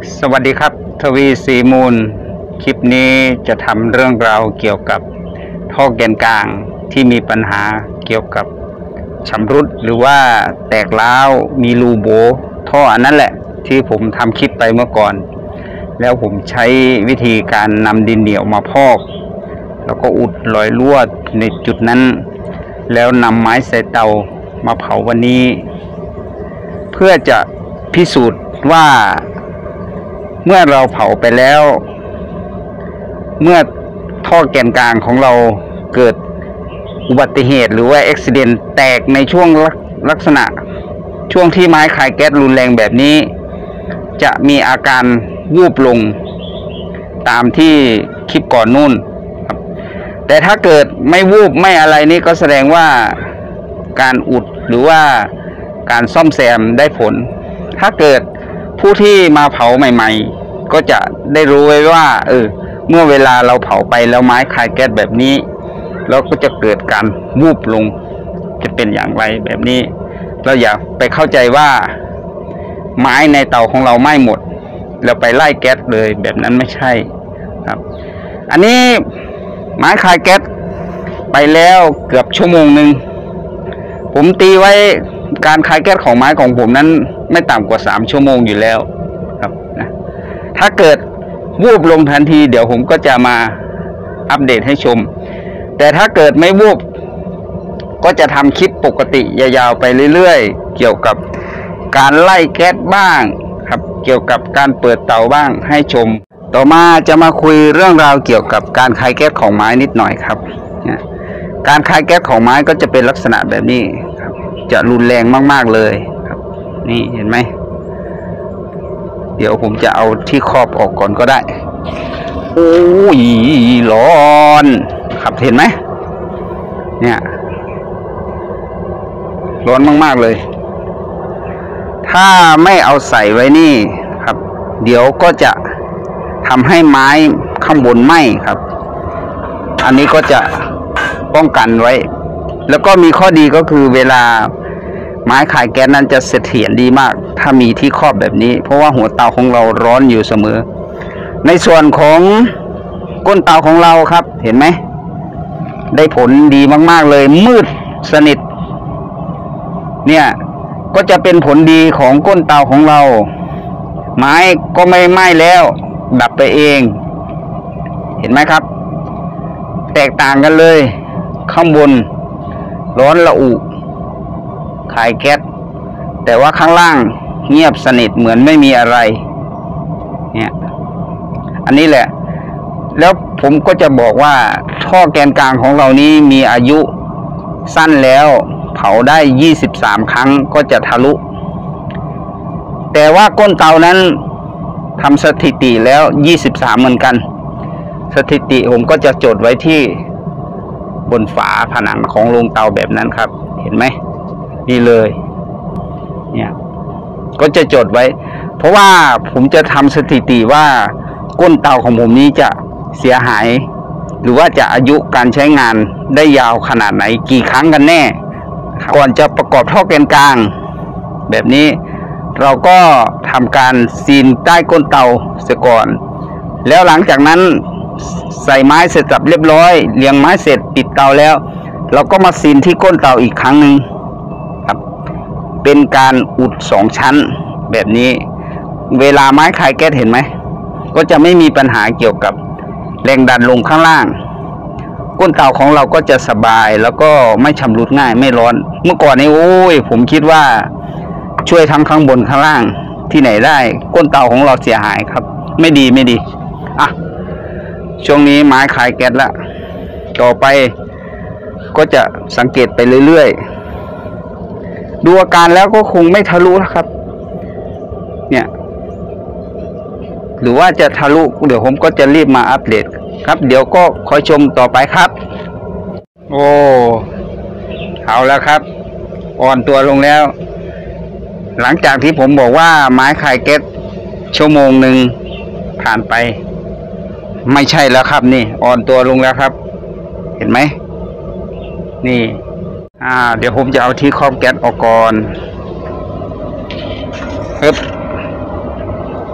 สวัสดีครับทวีสีมูลคลิปนี้จะทำเรื่องราวเกี่ยวกับท่อแกนกลางที่มีปัญหาเกี่ยวกับชำรุดหรือว่าแตกร้าวมีรูโบท่ออันนั้นแหละที่ผมทำคลิปไปเมื่อก่อนแล้วผมใช้วิธีการนำดินเหนียวมาพอกแล้วก็อุดรอยรั่วในจุดนั้นแล้วนำไม้ใส่เตามาเผาวันนี้เพื่อจะพิสูจน์ว่าเมื่อเราเผาไปแล้วเมื่อท่อแกนกลางของเราเกิดอุบัติเหตุหรือว่าอุบัติเหตุแตกในช่วงลักษณะช่วงที่ไม้คายแก๊สรุนแรงแบบนี้จะมีอาการวูบลงตามที่คลิปก่อนนู่นครับแต่ถ้าเกิดไม่วูบไม่อะไรนี่ก็แสดงว่าการอุดหรือว่าการซ่อมแซมได้ผลถ้าเกิดผู้ที่มาเผาใหม่ๆก็จะได้รู้ไว้ว่าเมื่อเวลาเราเผาไปแล้วไม้คายแก๊สแบบนี้เราก็จะเกิดการวูบลงจะเป็นอย่างไรแบบนี้เราอย่าไปเข้าใจว่าไม้ในเตาของเราไหม้หมดแล้วไปไล่แก๊สเลยแบบนั้นไม่ใช่ครับอันนี้ไม้คายแก๊สไปแล้วเกือบชั่วโมงหนึ่งผมตีไว้การคายแก๊สของไม้ของผมนั้นไม่ต่ำกว่า3 ชั่วโมงอยู่แล้วครับนะถ้าเกิดวูบลงทันทีเดี๋ยวผมก็จะมาอัปเดตให้ชมแต่ถ้าเกิดไม่วูบก็จะทำคลิปปกติยาวๆไปเรื่อยๆเกี่ยวกับการไล่แก๊สบ้างครับเกี่ยวกับการเปิดเตาบ้างให้ชมต่อมาจะมาคุยเรื่องราวเกี่ยวกับการคายแก๊สของไม้นิดหน่อยครับนะการคายแก๊สของไม้ก็จะเป็นลักษณะแบบนี้ครับจะรุนแรงมากๆเลยครับนี่เห็นไหมเดี๋ยวผมจะเอาที่ครอบออกก่อนก็ได้โอ้ยร้อนครับเห็นไหมเนี่ยร้อนมากๆเลยถ้าไม่เอาใส่ไว้นี่ครับเดี๋ยวก็จะทำให้ไม้ข้างบนไหม้ครับอันนี้ก็จะป้องกันไว้แล้วก็มีข้อดีก็คือเวลาไม้คายแก๊สนั้นจะเสถียรดีมากถ้ามีที่ครอบแบบนี้เพราะว่าหัวเตาของเราร้อนอยู่เสมอในส่วนของก้นเตาของเราครับเห็นไหมได้ผลดีมากๆเลยมืดสนิทเนี่ยก็จะเป็นผลดีของก้นเตาของเราไม้ก็ไม่ไหม้แล้วดับไปเองเห็นไหมครับแตกต่างกันเลยข้างบนร้อนระอุคายแก๊สแต่ว่าข้างล่างเงียบสนิทเหมือนไม่มีอะไรเนี่ยอันนี้แหละแล้วผมก็จะบอกว่าท่อแกนกลางของเรานี้มีอายุสั้นแล้วเผาได้23 ครั้งก็จะทะลุแต่ว่าก้นเตานั้นทำสถิติแล้ว23เหมือนกันสถิติผมก็จะจดไว้ที่บนฝาผนังของโรงเตาแบบนั้นครับเห็นไหมนี่เลยเนี่ยก็จะจดไว้เพราะว่าผมจะทำสถิติว่าก้นเตาของผมนี้จะเสียหายหรือว่าจะอายุการใช้งานได้ยาวขนาดไหนกี่ครั้งกันแน่ก่อนจะประกอบท่อแกนกลางแบบนี้เราก็ทำการซีนใต้ก้นเตาเสียก่อนแล้วหลังจากนั้นใส่ไม้เสร็จสับเรียบร้อยเรียงไม้เสร็จปิดเตาแล้วเราก็มาซีนที่ก้นเตาอีกครั้งหนึ่งครับเป็นการอุด2 ชั้นแบบนี้เวลาไม้คายแก๊สเห็นไหมก็จะไม่มีปัญหาเกี่ยวกับแรงดันลงข้างล่างก้นเตาของเราก็จะสบายแล้วก็ไม่ชำรุดง่ายไม่ร้อนเมื่อก่อนนี้โอ้ยผมคิดว่าช่วยทั้งข้างบนข้างล่างที่ไหนได้ก้นเตาของเราเสียหายครับไม่ดีอ่ะช่วงนี้ไม้คายแก๊สละต่อไปก็จะสังเกตไปเรื่อยๆดูอาการแล้วก็คงไม่ทะลุนะครับเนี่ยหรือว่าจะทะลุเดี๋ยวผมก็จะรีบมาอัปเดตครับเดี๋ยวก็คอยชมต่อไปครับโอ้เอาแล้วครับอ่อนตัวลงแล้วหลังจากที่ผมบอกว่าไม้คายแก๊สชั่วโมงหนึ่งผ่านไปไม่ใช่แล้วครับนี่อ่อนตัวลงแล้วครับเห็นไหมนี่เดี๋ยวผมจะเอาที่ครอบแก๊สออกก่อน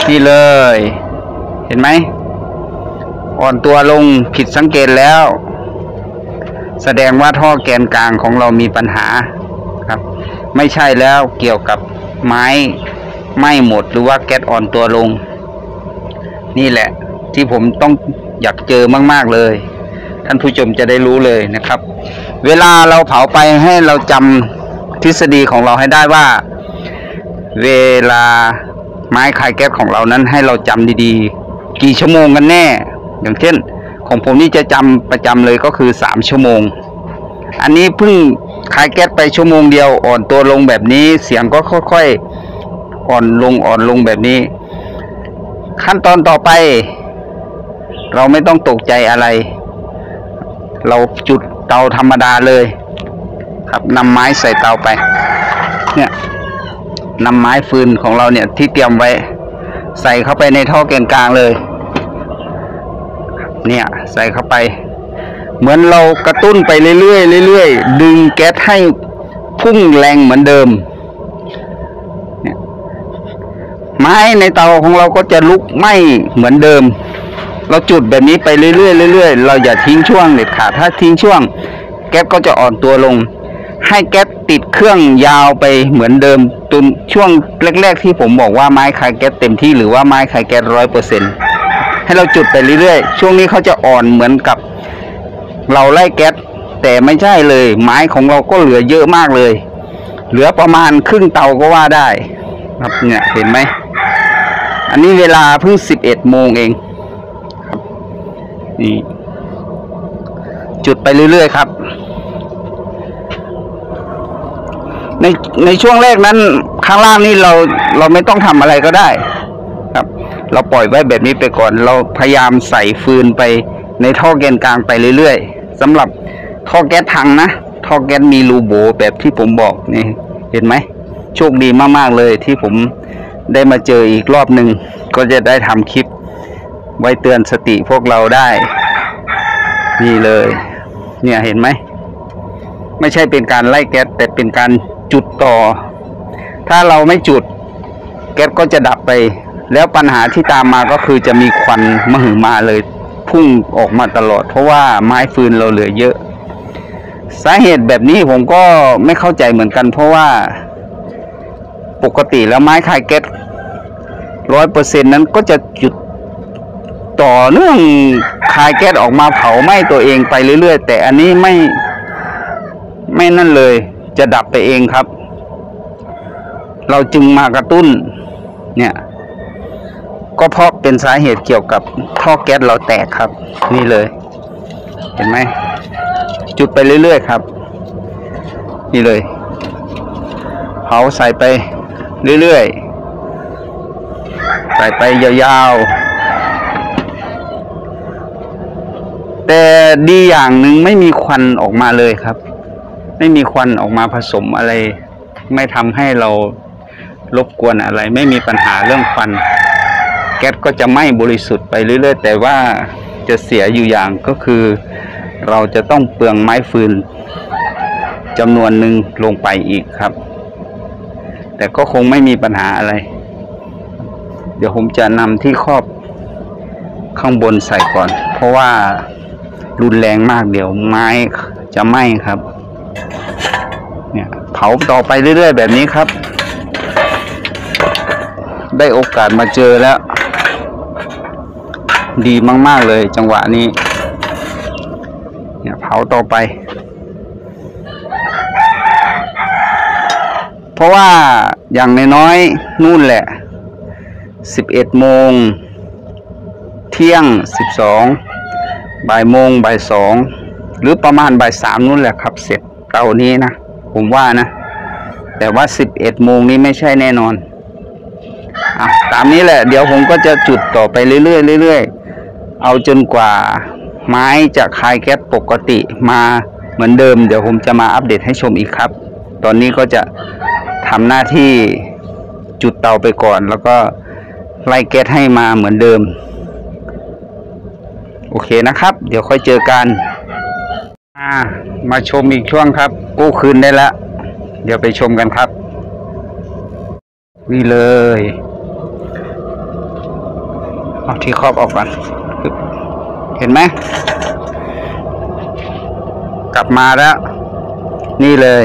นี่เลย เห็นไหมอ่อนตัวลงผิดสังเกตแล้ว แสดงว่าท่อแกนกลางของเรามีปัญหาครับ ไม่ใช่แล้วเกี่ยวกับไม้ไหม้หมดหรือว่าแก๊สอ่อนตัวลงนี่แหละที่ผมต้องอยากเจอมากๆเลยท่านผู้ชมจะได้รู้เลยนะครับ เวลาเราเผาไปให้เราจำทฤษฎีของเราให้ได้ว่าเวลาไม้คายแก๊สของเรานั้นให้เราจำดีๆกี่ชั่วโมงกันแน่อย่างเช่นของผมนี่จะจำประจำเลยก็คือ3 ชั่วโมงอันนี้เพิ่งคายแก๊สไปชั่วโมงเดียวอ่อนตัวลงแบบนี้เสียงก็ค่อยๆอ่อนลงแบบนี้ขั้นตอนต่อไปเราไม่ต้องตกใจอะไรเราจุดเตาธรรมดาเลยครับนำไม้ใส่เตาไปเนี่ยนำไม้ฟืนของเราเนี่ยที่เตรียมไว้ใส่เข้าไปในท่อแกนกลางเลยเนี่ยใส่เข้าไปเหมือนเรากระตุ้นไปเรื่อยๆดึงแก๊สให้พุ่งแรงเหมือนเดิมเนี่ยไม้ในเตาของเราก็จะลุกไหม้เหมือนเดิมเราจุดแบบนี้ไปเรื่อยๆเราอย่าทิ้งช่วงเด็ดขาดถ้าทิ้งช่วงแก๊สก็จะอ่อนตัวลงให้แก๊สติดเครื่องยาวไปเหมือนเดิมจนช่วงแรกๆที่ผมบอกว่าไม้คายแก๊สเต็มที่หรือว่าไม้คายแก๊ส100%ให้เราจุดไปเรื่อยๆช่วงนี้เขาจะอ่อนเหมือนกับเราไล่แก๊สแต่ไม่ใช่เลยไม้ของเราก็เหลือเยอะมากเลยเหลือประมาณครึ่งเตาก็ว่าได้ครับเนี่ยเห็นไหมอันนี้เวลาเพิ่ง11 โมงเองครับนี่จุดไปเรื่อยๆครับในช่วงแรกนั้นข้างล่างนี่เราไม่ต้องทำอะไรก็ได้ครับเราปล่อยไว้แบบนี้ไปก่อนเราพยายามใส่ฟืนไปในท่อแกนกลางไปเรื่อยๆสำหรับท่อแก๊สถังนะท่อแก๊สมีรูโบแบบที่ผมบอกนี่เห็นไหมโชคดีมากๆเลยที่ผมได้มาเจออีกรอบหนึ่งก็จะได้ทำคลิปไว้เตือนสติพวกเราได้นี่เลยเนี่ยเห็นไหมไม่ใช่เป็นการไล่แก๊สแต่เป็นการจุดต่อถ้าเราไม่จุดแก๊สก็จะดับไปแล้วปัญหาที่ตามมาก็คือจะมีควันมหึมาเลยพุ่งออกมาตลอดเพราะว่าไม้ฟืนเราเหลือเยอะสาเหตุแบบนี้ผมก็ไม่เข้าใจเหมือนกันเพราะว่าปกติแล้วไม้คายแก๊ส100%นั้นก็จะจุดต่อเนื่องคายแก๊สออกมาเผาไหม้ตัวเองไปเรื่อยๆแต่อันนี้ไม่นั่นเลยจะดับไปเองครับเราจึงมากระตุ้นเนี่ยก็เพราะเป็นสาเหตุเกี่ยวกับท่อแก๊สเราแตกครับนี่เลยเห็นไหมจุดไปเรื่อยๆครับนี่เลยเผาใส่ไปเรื่อยๆใส่ไปยาวๆแต่ดีอย่างหนึ่งไม่มีควันออกมาเลยครับไม่มีควันออกมาผสมอะไรไม่ทำให้เรารบกวนอะไรไม่มีปัญหาเรื่องควันแก๊สก็จะไหม้บริสุทธิ์ไปเรื่อยๆแต่ว่าจะเสียอยู่อย่างก็คือเราจะต้องเปลืองไม้ฟืนจำนวนหนึ่งลงไปอีกครับแต่ก็คงไม่มีปัญหาอะไรเดี๋ยวผมจะนำที่ครอบข้างบนใส่ก่อนเพราะว่ารุนแรงมากเดี๋ยวไม้จะไหม้ครับเนี่ยเผาต่อไปเรื่อยๆแบบนี้ครับได้โอกาสมาเจอแล้วดีมากๆเลยจังหวะนี้เนี่ยเผาต่อไปเพราะว่าอย่างน้อยๆนู่นแหละ11 โมงเที่ยง12บ่ายโมงบ่าย2หรือประมาณบ่าย3นู่นแหละครับเสร็จเตานี้นะผมว่านะแต่ว่า11 โมงนี้ไม่ใช่แน่นอนตามนี้แหละเดี๋ยวผมก็จะจุดต่อไปเรื่อยๆเอาจนกว่าไม้จะคายแก๊สปกติมาเหมือนเดิมเดี๋ยวผมจะมาอัปเดตให้ชมอีกครับตอนนี้ก็จะทำหน้าที่จุดเตาไปก่อนแล้วก็ไล่แก๊สให้มาเหมือนเดิมโอเคนะครับเดี๋ยวค่อยเจอกันมาชมอีกช่วงครับกู้คืนได้แล้วเดี๋ยวไปชมกันครับนี่เลยเอาที่ครอบออกก่อนเห็นไหมกลับมาแล้วนี่เลย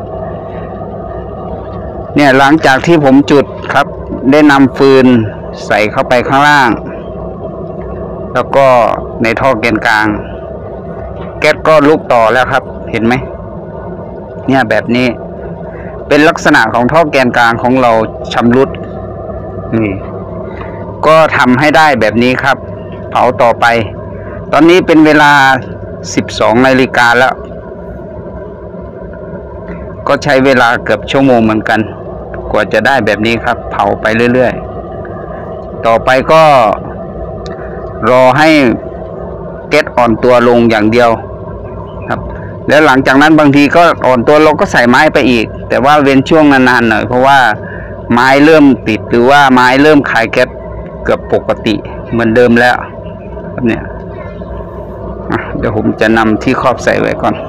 เนี่ยหลังจากที่ผมจุดครับได้นำฟืนใส่เข้าไปข้างล่างแล้วก็ในท่อแกนกลางแก๊สก็ลุกต่อแล้วครับเห็นไหมเนี่ยแบบนี้เป็นลักษณะของท่อแกนกลางของเราชำรุดนี่ก็ทำให้ได้แบบนี้ครับเผาต่อไปตอนนี้เป็นเวลา 12 นาฬิกาแล้วก็ใช้เวลาเกือบชั่วโมงเหมือนกันกว่าจะได้แบบนี้ครับเผาไปเรื่อยๆต่อไปก็รอให้แก๊สอ่อนตัวลงอย่างเดียวครับแล้วหลังจากนั้นบางทีก็อ่อนตัวเราก็ใส่ไม้ไปอีกแต่ว่าเว้นช่วงนานๆหน่อยเพราะว่าไม้เริ่มติดหรือว่าไม้เริ่มคายแก๊สเกือบปกติเหมือนเดิมแล้วครับเนี่ยเดี๋ยวผมจะนำที่ครอบใส่ไว้ก่อน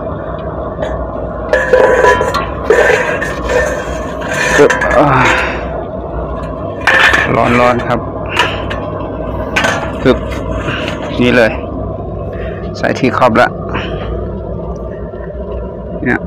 ร้อนครับปึ๊บนี่เลยใส่ที่ครอบแล้วเนี่ย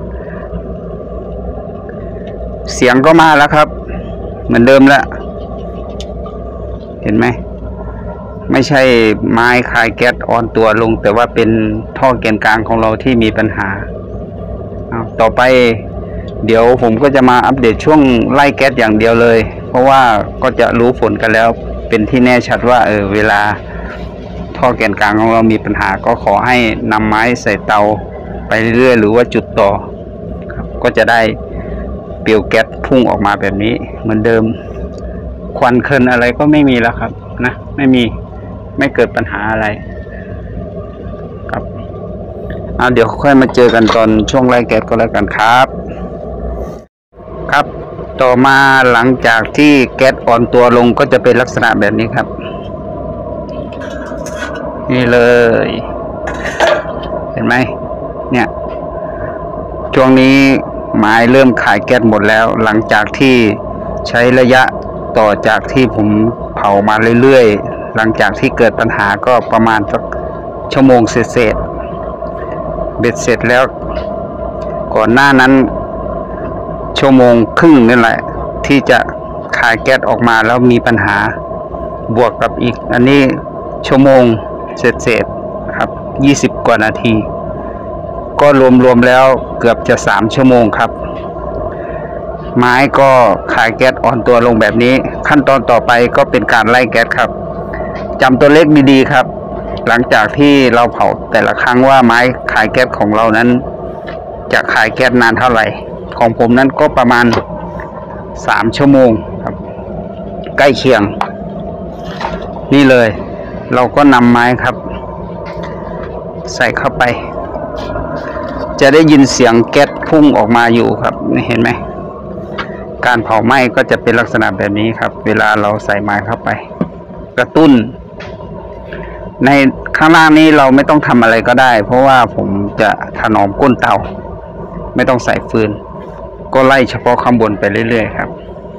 เสียงก็มาแล้วครับเหมือนเดิมแล้วเห็นไหมไม่ใช่ไม้คายแก๊สอ่อนตัวลงแต่ว่าเป็นท่อแกนกลางของเราที่มีปัญหาต่อไปเดี๋ยวผมก็จะมาอัปเดตช่วงไล่แก๊สอย่างเดียวเลยเพราะว่าก็จะรู้ผลกันแล้วเป็นที่แน่ชัดว่าเวลาท่อแกนกลางของเรามีปัญหาก็ขอให้นำไม้ใส่เตาไปเรื่อยๆหรือว่าจุดต่อครับก็จะได้เปลวแก๊สพุ่งออกมาแบบนี้เหมือนเดิมควันเคินอะไรก็ไม่มีแล้วครับนะไม่เกิดปัญหาอะไรครับเดี๋ยวค่อยมาเจอกันตอนช่วงไล่แก๊สก็แล้วกันครับต่อมาหลังจากที่แก๊สอ่อนตัวลงก็จะเป็นลักษณะแบบนี้ครับนี่เลยเห็นไหมเนี่ยช่วงนี้ไม้เริ่มขายแก๊สหมดแล้วหลังจากที่ใช้ระยะต่อจากที่ผมเผามาเรื่อยๆหลังจากที่เกิดปัญหาก็ประมาณสักชั่วโมงเศษเบ็ดเสร็จแล้วก่อนหน้านั้นชั่วโมงครึ่งนั่นแหละที่จะขายแก๊สออกมาแล้วมีปัญหาบวกกับอีกอันนี้ชั่วโมงเศษครับ20 กว่านาทีก็รวมแล้วเกือบจะ3 ชั่วโมงครับไม้ก็ขายแก๊สอ่อนตัวลงแบบนี้ขั้นตอนต่อไปก็เป็นการไล่แก๊สครับจำตัวเลขดีๆครับหลังจากที่เราเผาแต่ละครั้งว่าไม้ขายแก๊สของเรานั้นจะขายแก๊สนานเท่าไหร่ของผมนั้นก็ประมาณ3 ชั่วโมงครับใกล้เคียงนี่เลยเราก็นำไม้ครับใส่เข้าไปจะได้ยินเสียงแก๊สพุ่งออกมาอยู่ครับเห็นไหมการเผาไหม้ก็จะเป็นลักษณะแบบนี้ครับเวลาเราใส่ไม้เข้าไปกระตุ้นในข้างล่างนี้เราไม่ต้องทำอะไรก็ได้เพราะว่าผมจะถนอมก้นเตาไม่ต้องใส่ฟืนก็ไล่เฉพาะข้างบนไปเรื่อยๆครับ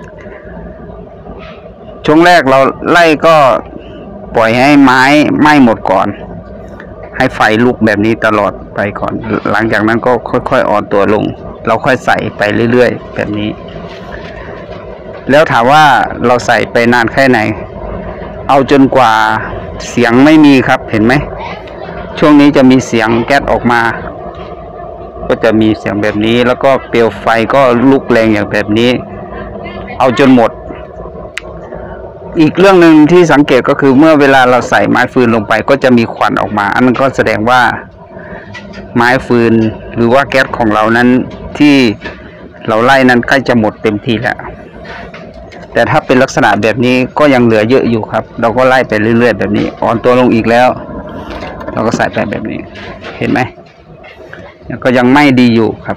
ช่วงแรกเราไล่ก็ปล่อยให้ไม้ไหม้หมดก่อนให้ไฟลุกแบบนี้ตลอดไปก่อนหลังจากนั้นก็ค่อยๆอ่อนตัวลงเราค่อยใส่ไปเรื่อยๆแบบนี้แล้วถามว่าเราใส่ไปนานแค่ไหนเอาจนกว่าเสียงไม่มีครับเห็นไหมช่วงนี้จะมีเสียงแก๊สออกมาก็จะมีเสียงแบบนี้แล้วก็เปลวไฟก็ลุกแรงอย่างแบบนี้เอาจนหมดอีกเรื่องหนึ่งที่สังเกตก็คือเมื่อเวลาเราใส่ไม้ฟืนลงไปก็จะมีควันออกมาอันนั้นก็แสดงว่าไม้ฟืนหรือว่าแก๊สของเรานั้นที่เราไล่นั้นใกล้จะหมดเต็มทีแล้วแต่ถ้าเป็นลักษณะแบบนี้ก็ยังเหลือเยอะอยู่ครับเราก็ไล่ไปเรื่อยๆแบบนี้อ่อนตัวลงอีกแล้วเราก็ใส่ไปแบบนี้เห็นไหมก็ยังไม่ดีอยู่ครับ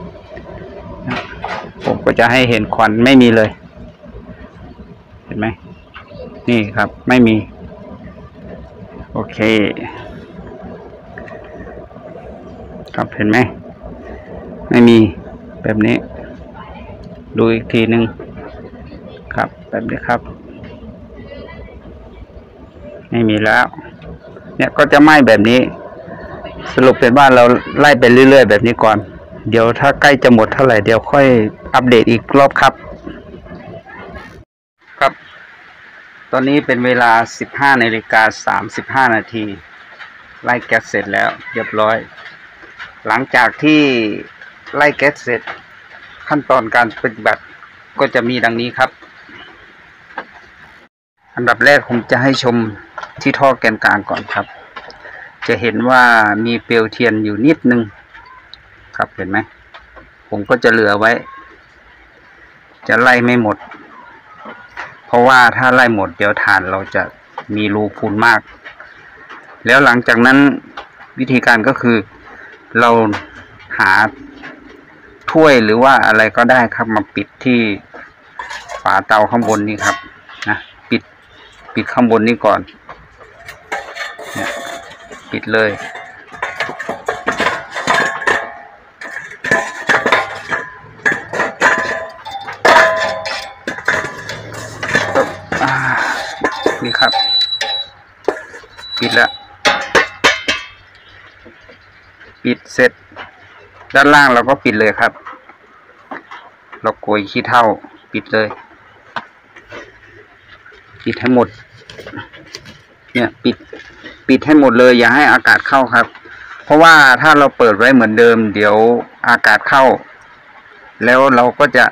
ผมก็จะให้เห็นควันไม่มีเลยเห็นไหมนี่ครับไม่มีโอเคครับเห็นไหมไม่มีแบบนี้ดูอีกทีนึงครับแบบนี้ครับไม่มีแล้ว เนี่ยก็จะไหม้แบบนี้ สรุปเป็นว่าเราไล่ไปเรื่อยๆแบบนี้ก่อนเดี๋ยวถ้าใกล้จะหมดเท่าไหร่เดี๋ยวค่อยอัปเดตอีกรอบครับครับตอนนี้เป็นเวลา 15:35 นาทีไล่แก๊สเสร็จแล้วเรียบร้อยหลังจากที่ไล่แก๊สเสร็จขั้นตอนการปฏิบัติก็จะมีดังนี้ครับอันดับแรกผมจะให้ชมที่ท่อแกนกลางก่อนครับจะเห็นว่ามีเปลวเทียนอยู่นิดนึงครับเห็นไหมผมก็จะเหลือไว้จะไล่ไม่หมดเพราะว่าถ้าไล่หมดเดี๋ยวถ่านเราจะมีรูพุนมากแล้วหลังจากนั้นวิธีการก็คือเราหาถ้วยหรือว่าอะไรก็ได้ครับมาปิดที่ฝาเตาข้างบนนี้ครับนะปิดข้างบนนี้ก่อนเนี่ยปิดเลยนี่ครับปิดแล้วปิดเสร็จด้านล่างเราก็ปิดเลยครับเราโกยขี้เถ้าปิดเลยปิดให้หมดเนี่ยปิดให้หมดเลยอย่าให้อากาศเข้าครับเพราะว่าถ้าเราเปิดไว้เหมือนเดิมเดี๋ยวอากาศเข้าแล้วเราก็จะ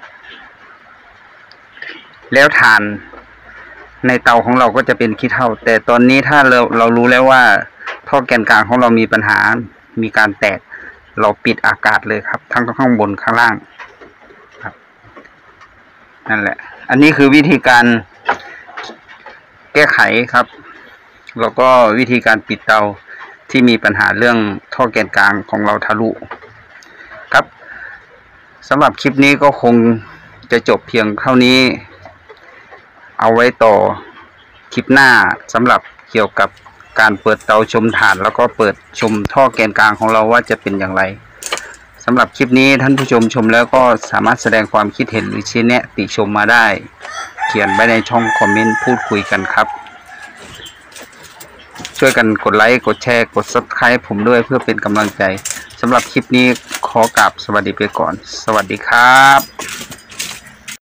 แล้วถ่านในเตาของเราก็จะเป็นขี้เถ้าแต่ตอนนี้ถ้าเรารู้แล้วว่าท่อแกนกลางของเรามีปัญหามีการแตกเราปิดอากาศเลยครับทั้งข้างบนข้างล่างครับนั่นแหละอันนี้คือวิธีการแก้ไขครับแล้วก็วิธีการปิดเตาที่มีปัญหาเรื่องท่อแกนกลางของเราทะลุครับสำหรับคลิปนี้ก็คงจะจบเพียงเท่านี้เอาไว้ต่อคลิปหน้าสำหรับเกี่ยวกับการเปิดเตาชมถ่านแล้วก็เปิดชมท่อแกนกลางของเราว่าจะเป็นอย่างไรสำหรับคลิปนี้ท่านผู้ชมชมแล้วก็สามารถแสดงความคิดเห็นหรือชี้แนะติชมมาได้เขียนไว้ในช่องคอมเมนต์พูดคุยกันครับช่วยกันกดไลค์กดแชร์กด Subscribe ผมด้วยเพื่อเป็นกำลังใจสำหรับคลิปนี้ขอกราบสวัสดีไปก่อนสวัสดีครับ